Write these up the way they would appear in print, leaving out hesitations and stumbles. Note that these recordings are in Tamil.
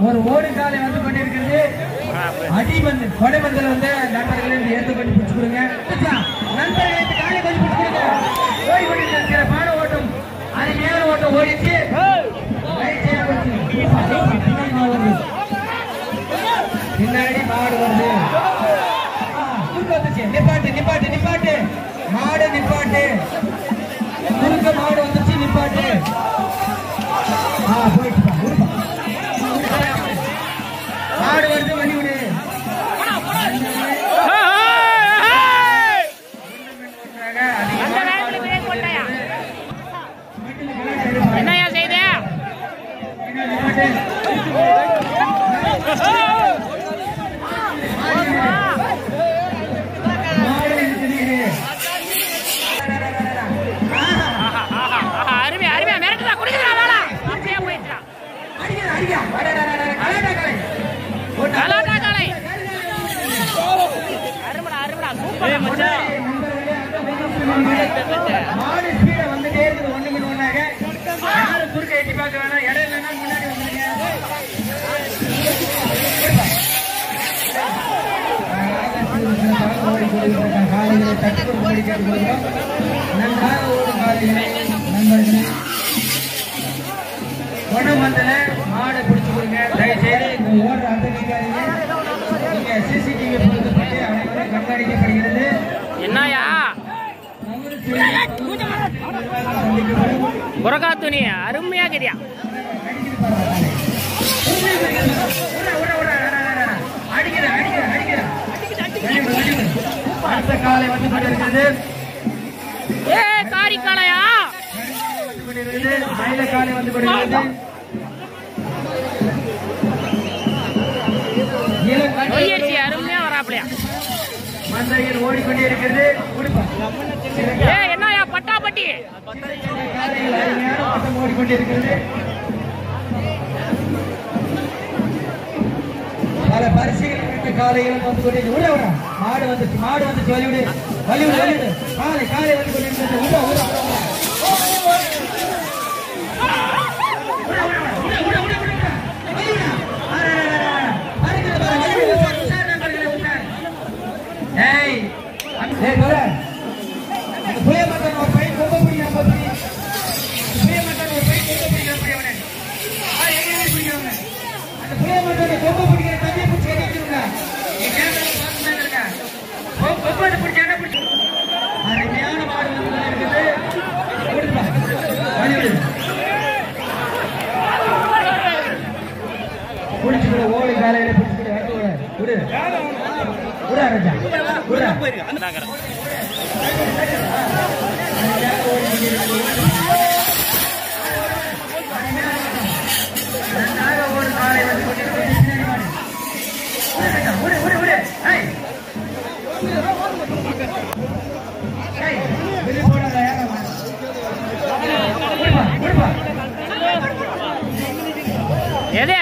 ஒரு ஓடு காலை வந்து கொண்டிருக்கிறது. அடிபந்து கொடைபந்தில் வந்து நண்பர்களை ஏற்று கொண்டு பிடிச்சு கொடுங்க. நண்பர்களை காலை கொஞ்சம் பிடிச்சு கொடுங்க. ஓடி கொண்டிருக்கிற பாட ஓட்டம் அது மேல ஓட்டம் ஓடிச்சு. பின்னாடி மாடு வருது. நிப்பாட்டு நிப்பாட்டு நிப்பாட்டு மாடு நிப்பாட்டு. குறுக்க மாடு வந்துச்சு நிப்பாட்டு. போயிட்டு மாடு வருது வழி விடு. என்னையா செய்த அருமையா அருமையா மிரட்டுதா குடிக்கிறா வேலை போயிட்டா கலாட்டா காலை அருமடா அருமடா சூப்பர் மச்சான். மாடு ஸ்பீட வந்துட்டே இருக்குது. ஒண்ணு மணி ஒண்ணாக யாரும் குறுக்க எட்டி பார்க்க வேணாம். இடம் இல்லைன்னா முன்னாடி வந்துருங்க. காலைகளை தட்டு ஓடி கேட்டுக்கொள்கிறோம். நன்றாக ஓடும் காலைகளை நண்பர்களே கொடமந்தல மாடை பிடிச்சு கொடுங்க. தயவுசெய்து இந்த ஓடுற அந்த நீங்க சிசிடிவி பொருத்தப்பட்டு அனைவரும் கண்காணிக்கப்படுகிறது. என்னையா புறக்கா துணி அருமையா கிரியா அடுத்த காலை வந்து கொண்டிருக்கிறது. காரி காளையா மயில காலை வந்து கொண்டிருக்கிறது. அருமையா வராப்லையா மந்தையில் ஓடிக்கொண்டே இருக்கிறது. என்னையா பட்டாப்பட்டி ஓடிக்கொண்டிருக்கிறது. பல பரிசுகள் காலையில் வந்து கொண்டிருக்கிறது. மாடு வந்துச்சு மாடு வந்துச்சு வழிவிடு வழிவிடு வழிவிடு. காலை காலை வந்து கொண்டிருக்கிறது. புளிய மாட்டான் ஒரு பையன் கொம்ப பிடிக்கிறான். புளிய மாட்டான் ஒரு பையன் கொம்ப பிடிக்கிறான். அந்த புளிய மாட்டான் கொம்ப பிடிக்கிற தண்ணியை பிடிச்சி கட்டிக்கிறோங்க. கொம்பது பிடிச்சா பிடிச்சி அருமையான மாடு வந்து இருக்குது. பிடிச்சிக்கிற ஓடி காலையில பிடிச்சிக்கிட்டு விடு விடா ராஜா விடா ஒரு காலை வந்து எது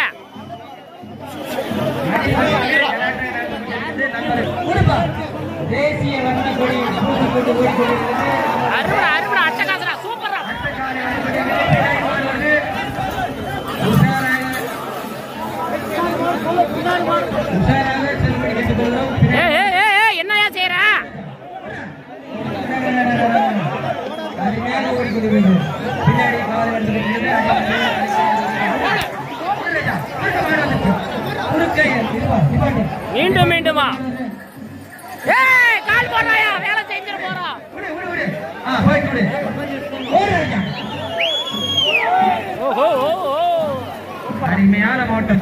தேசிய வண்ண கொடி கொண்டு அருமடா அருமடா அட்டகாசரா சூப்பரா என்னையா செய்யற பின்னாடி மீண்டும் மீண்டுமா கால் போடுறாயா வேலை செஞ்சிட போறோம். அருமையான ஓட்டம்.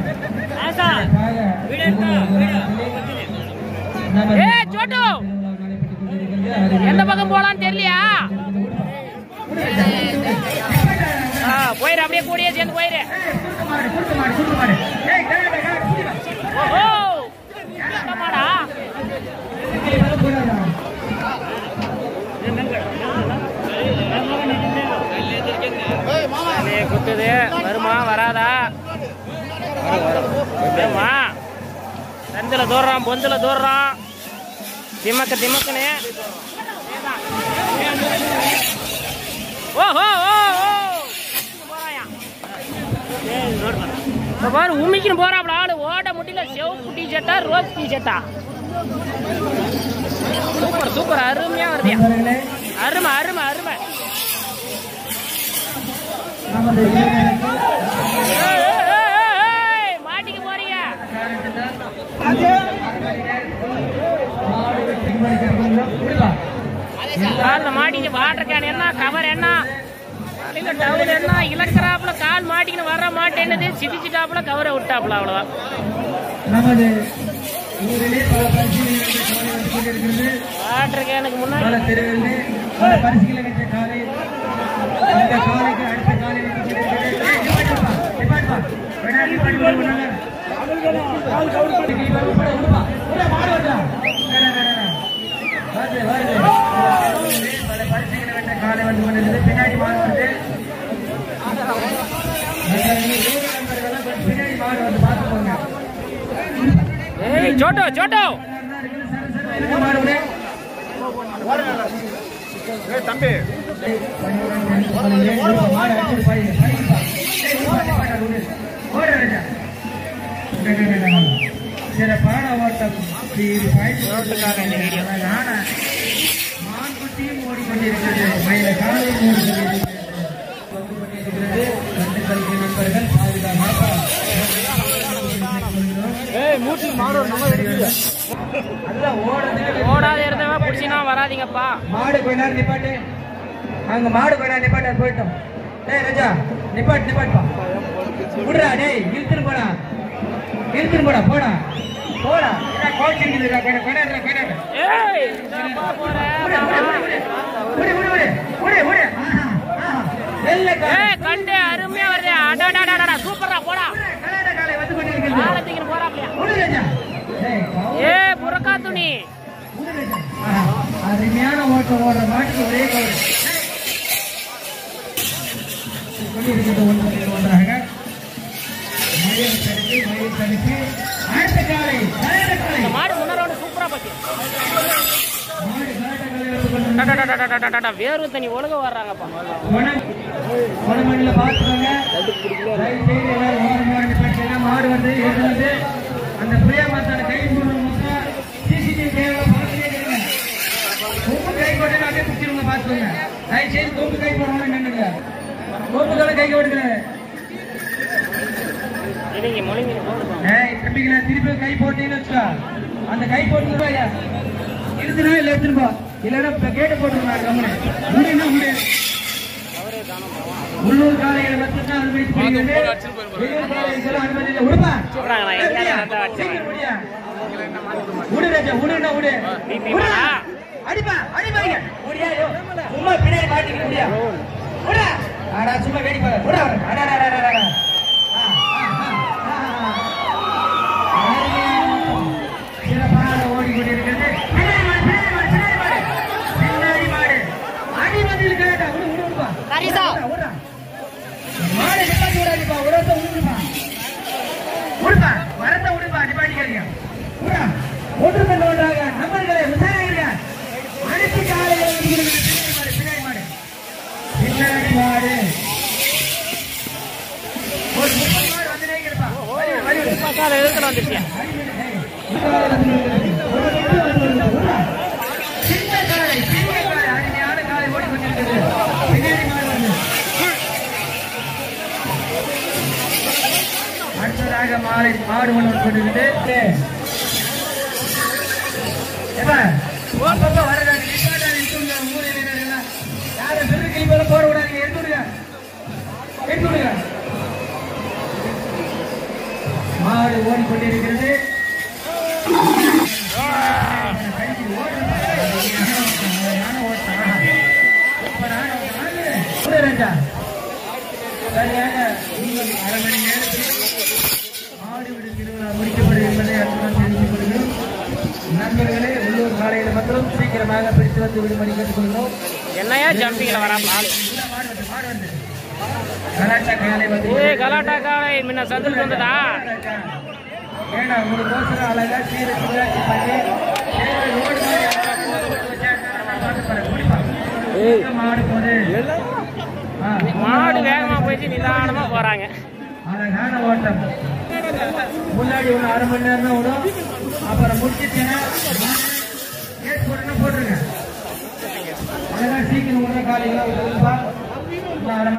சோட்டு எந்த பக்கம் போலான்னு தெரியலையா? போயிரு அப்படியே கூடியே சேர்ந்து போயிரு. மாடா குத்துது வருமா வராதா? வருமா சந்தில தூர்றான் பொந்துல தூர்றான் திமக்க திமக்குன்னு. ஓஹோ ஓ போறாயா இப்போ பாரு உமிக்கின்னு போறாப்ல ஆளு ஓட முடியல செவப்பு டிஷர்ட்டா ரோஸ் டிஷர்ட்டா சூப்பர் சூப்பர் அருமையா வருதியா அருமை அருமை அருமை மாட்டிக்க போறீங்க காலில் மாட்டிக்கு வாட்டர் கேன் என்ன கவர் என்ன டவுல் என்ன இலக்கறாப்புல கால் மாட்டிக்கின்னு வர மாட்டேன்னது சிதிச்சிட்டாப்புல கவரை விட்டாப்புல அவ்வளவுதான் வாட்டர் கேனுக்கு முன்னாடி காலை வந்து கொண்டிருந்தது பின்னாடி மாடு வருது பின்னாடி மாடு வந்து பார்த்துக்கோங்க சோட்டோ சோட்டோ தம்பி சிறப்பான ஓட்டம் மான்குட்டியும் ஓடிக்கொண்டிருக்கிறது மயில காலையும் ஓடிக்கொண்டிருக்கிறது நண்பர்கள் ஓடாத இருந்தவா புடிச்சினா வராதீங்கப்பா மாடு கொஞ்ச நேரம் நிப்பாட்டு அங்க மாடு கொஞ்ச நேரம் நிப்பாட்டு போயிட்டோம் டேய் ராஜா நிப்பாட்டுப்பா விடுறா டேய் இழுத்துட்டு போடா போடா என்ன கோச் இருக்குதுடா கொண்டாடுறா ஏய் என்னப்பா போற ஏய் கண்டே அருமையா வருதே அடடடடடா சூப்பரா போடா காலை வந்து கொண்டிருக்கிறது காலத்துக்கு போறாப்லையா ராஜா ஏய் புரக்கா துணி அருமையான ஓட்டம் ஓடுற மாட்டுக்கு ஒரே கவர் ஒன்றாக மயில் தடுப்பு அடுத்த காலை மாடு முன்னரோட சூப்பரா பத்தி வேர்வு தண்ணி ஒழுங்க வர்றாங்கப்பா மண்ணில் பார்த்துக்கோங்க மாடு வந்து அந்த புளியா மாத்தான கை சிசிடிவி கை போட்டு அப்படியே குடிச்சிருங்க பார்த்துக்கோங்க தயவு செய்து தோப்பு கை போடணும் நின்றுங்க தோப்புகளை கை போடுங்க தம்பிங்களா திருப்பி கை போட்டீங்கன்னு வச்சுக்கோ அந்த கை போட்டு எடுத்துனா இல்லை எடுத்துருப்பா இல்லைன்னா கேட்டு போட்டுருவாங்க உள்ளூர் காலைகளை மட்டும்தான் அனுமதிக்கப்படுகிறது வெளியூர் காலைகள் அனுமதி இல்லை விடுப்பா அடிப்பா அடிப்பாங்க சும்மா பின்னாடி மாட்டிக்க முடியா சும்மா வேடிப்பா சிறப்பாக ஓடிக்கொண்டிருக்கிறது பின்னாடி மாடு அடிமதில் கேட்டா விடுப்பா மாடு நிப்பாட்டி விடாதுப்பா உடத்த விடுப்பா வரத்த விடுப்பா நிப்பாட்டிக்கிறீங்க ஒன்று கொண்டு ஒன்றாக நம்பர்களை விசாரிங்க அனைத்து காலையில் பின்னாடி மாடு ஒரு 30 மாடு வந்து நினைக்கிறப்பா வந்துருச்சியா சின்ன காலை அருமையான காலை ஓடிக்கொண்டிருக்கிறது பின்னாடி மாடு வந்து அடுத்ததாக மாடு ஒன்று கொண்டிருக்கிறது யாரும் பெரு கிளிப்போல போட விடாதீங்க எடுத்துடுங்க மாடு ஓடிக்கொண்டிருக்கிறது சரியாக 1/2 மணி நேரத்தில் மாடு விடு திருவிழா முடிக்கப்படும் என்பதை அர்த்தம் தெரிவித்துக் கொள்கிறோம். நண்பர்களே உள்ளூர் காலையில் மட்டும் சீக்கிரமாக பிடித்து வந்து விடுபடி கேட்டுக்கொள்கிறோம். என்னையா ஜம்பிங்ல வரா மாடு கலாட்டா காலை வந்து கலாட்டா காலை முன்ன சதுல் வந்ததா ஏன்னா உங்களுக்கு கோசரம் அழகா சீர சிவராட்சி பண்ணி மாடு போது மாடு வேகமா போயிட்டு நிதானமா போறாங்க. அழகான ஓட்டம். முன்னாடி ஒண்ணு அரை மணி நேரம் தான் விடும். அப்புறம் முடிச்சுட்டேன்னா போட்டுருங்க. அழகா சீக்கிரம் உடனே காலையில